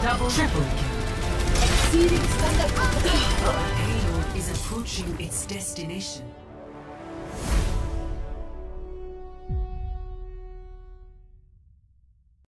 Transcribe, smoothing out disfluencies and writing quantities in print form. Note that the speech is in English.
Double triple kill. Exceeding standard. The payload is approaching its destination.